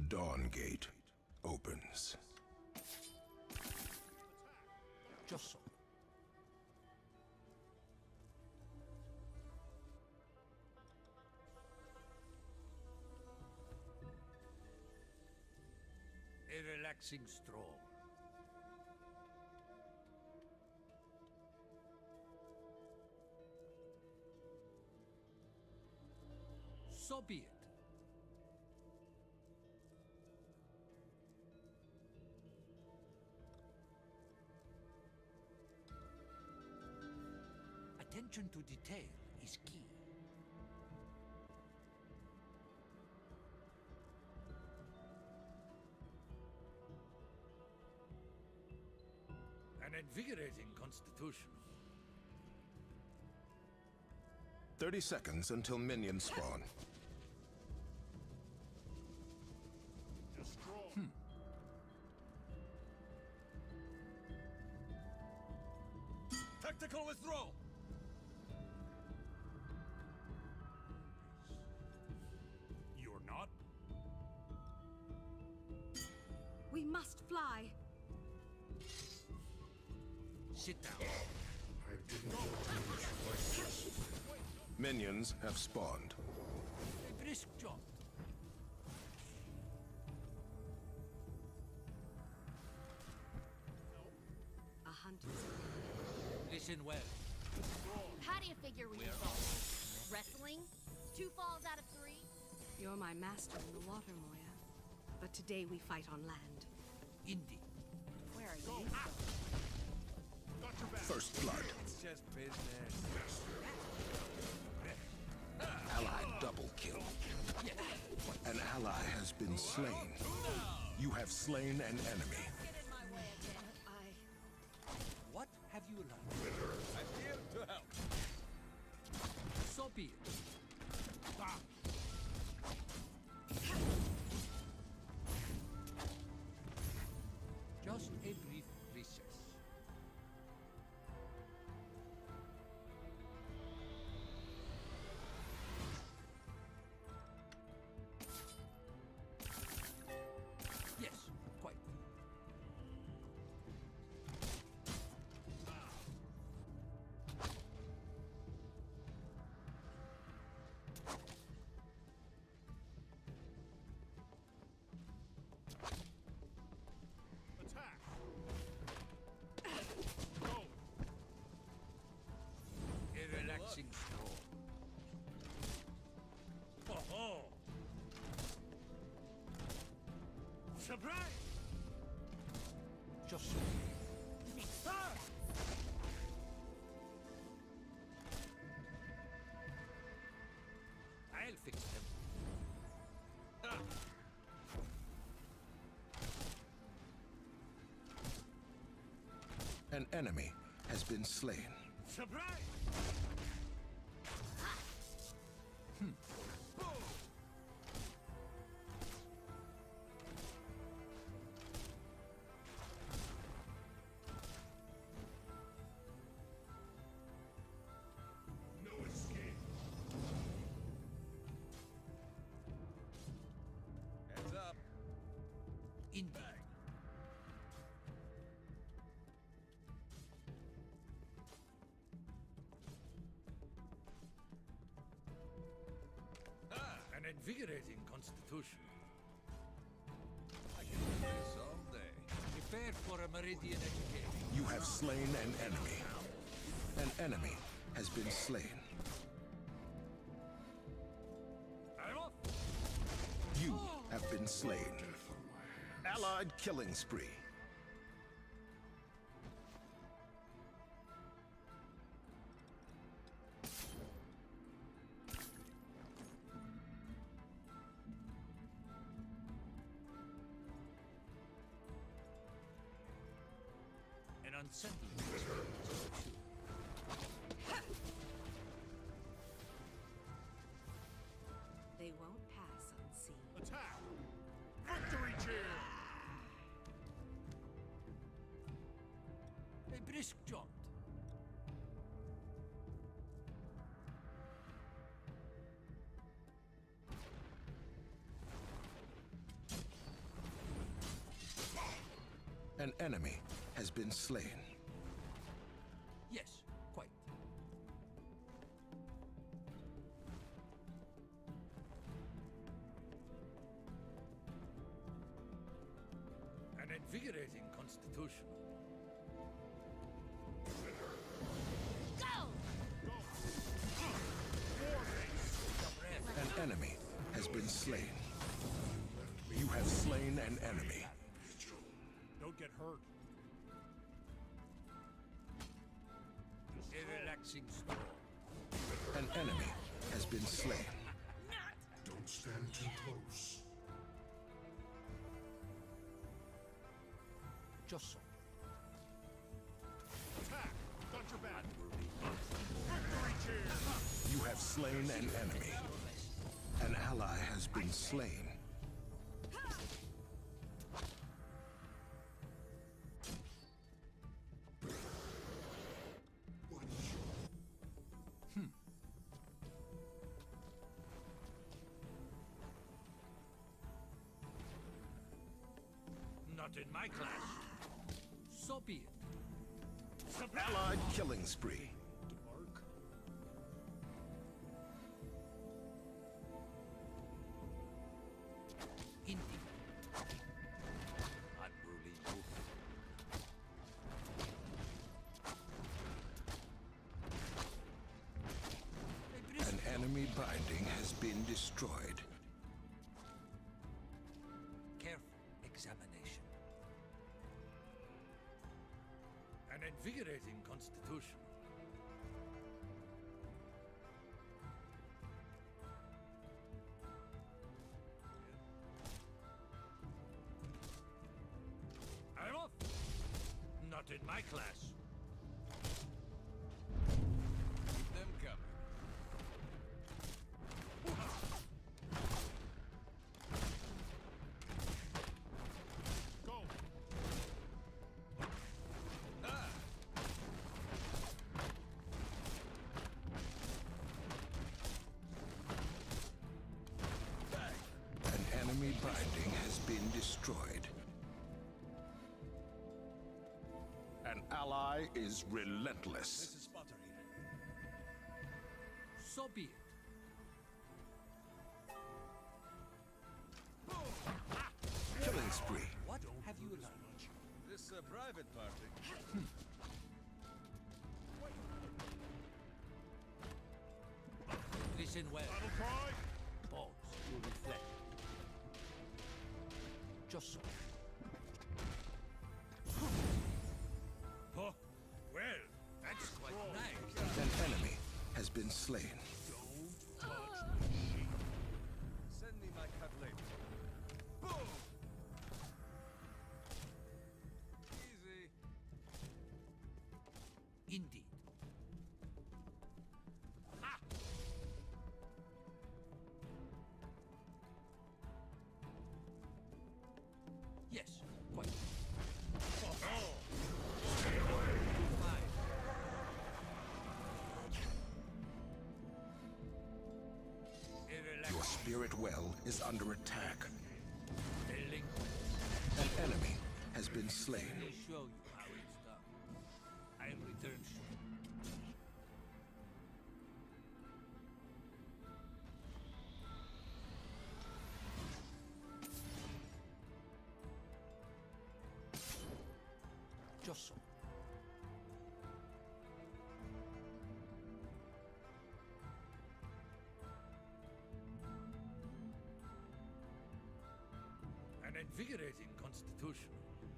Dawn Gate opens. Just so. A relaxing stroll. So be it. Attention to detail is key. An invigorating constitution. 30 seconds until minions spawn. Tactical withdrawal! You're not? We must fly. Sit down. I didn't want to use my Minions have spawned. A brisk jaunt. A hunter. Listen well. How do you figure we fall? Wrestling? 2 falls out of 3? You're my master in the water, Moya. But today we fight on land. Indeed. Where are you? Got your back. First blood. It's just business. Allied double kill. An ally has been slain. You have slain an enemy. Get in my way again. What have you learned? I'm here to help. So be it. Ah. Just a brief recess. Yes, quite. Attack. Go. A relaxing stroll. Oh-ho! Surprise. Just so. I'll fix them. An enemy has been slain. Surprise. No escape. Heads up. Indeed. An invigorating constitution. I can do this all day. Prepare for a meridian education. You have slain an enemy. An enemy has been slain. I'm off. You have been slain. Allied killing spree. An unsettling. They won't pass unseen. Attack. Victory cheer. A brisk jaunt. An enemy has been slain. Yes, quite. An invigorating constitution. Go! An enemy has been slain. You have slain an enemy. Don't get hurt. A relaxing storm. An enemy has been slain. Don't stand too close. Just so. Attack! Got your back. Victory cheer! You have slain an enemy. An ally has been slain. Not in my class. So be it. Allied killing spree. Mark. Indeed. Unruly youth. An enemy binding has been destroyed. Careful examination. An invigorating constitution. I'm off. Not in my class. Keep them coming. Go! An enemy binding has been destroyed. An ally is relentless. This is Sputtery. So be it. Killing spree. What have you learned? This private party. Listen well. Battle cry! Pause to reflect. Just so. Oh, well, that's quite nice. An enemy has been slain. Don't touch the sheep. Send me my cut later. Boom! Easy. Indeed. Yes, quite. Your spirit well is under attack. Delinquent. An enemy has been slain. I'll show you how it's done. I'll return soon. Just so. An invigorating constitution.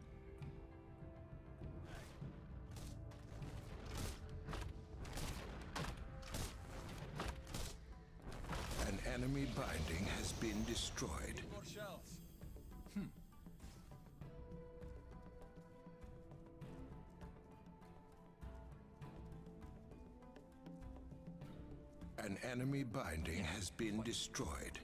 An enemy binding has been destroyed. More shells. An enemy binding has been destroyed.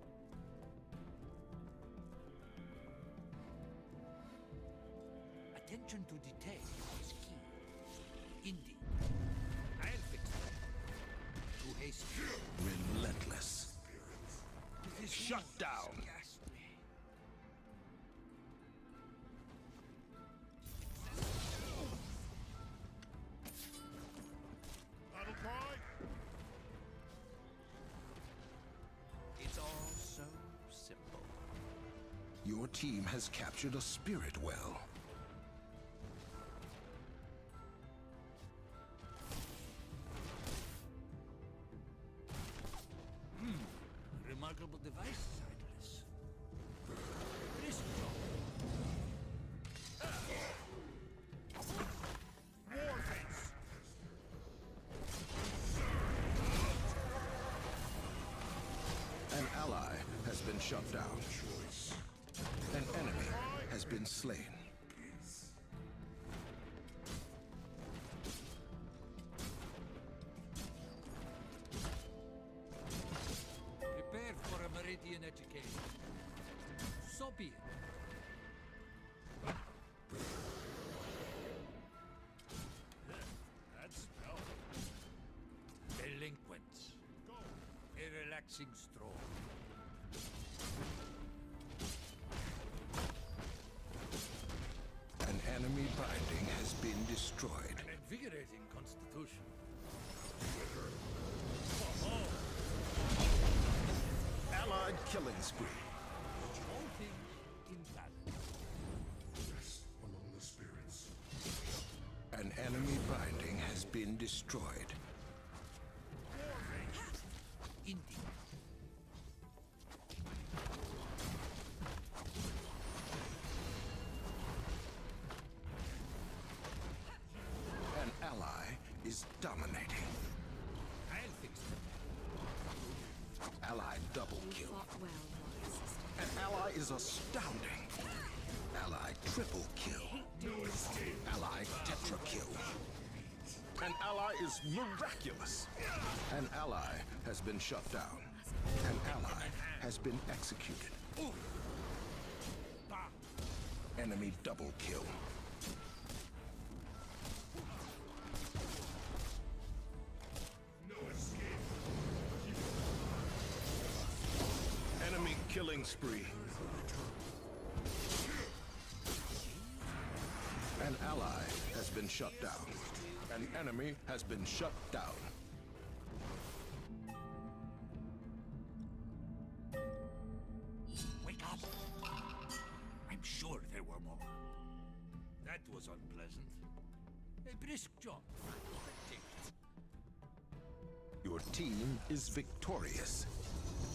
Attention to detail is key. Indeed. I'll fix it. Too hasty. Relentless. Shut down. Ghastly. Your team has captured a spirit well. Remarkable device, Sightless. Brisk job. Warface! An ally has been shut down. An enemy has been slain. Prepare for a Meridian education. So be it. That spell. Delinquents. A relaxing stroll. An enemy binding has been destroyed. An invigorating constitution. Allied killing spree. All things in balance. Among the spirits. An enemy binding has been destroyed. Indeed. An ally is dominating. I'll fix them. Allied double You kill. fought well, Water Sister. An ally is astounding. Allied triple kill. Allied tetra kill. An ally is miraculous. An ally has been shut down. An ally has been executed. Enemy double kill. Enemy killing spree. An ally has been shut down. An enemy has been shut down. Wake up! I'm sure there were more. That was unpleasant. A brisk job. Take it. Your team is victorious.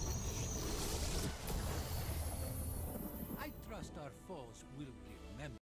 I trust our foes will remember.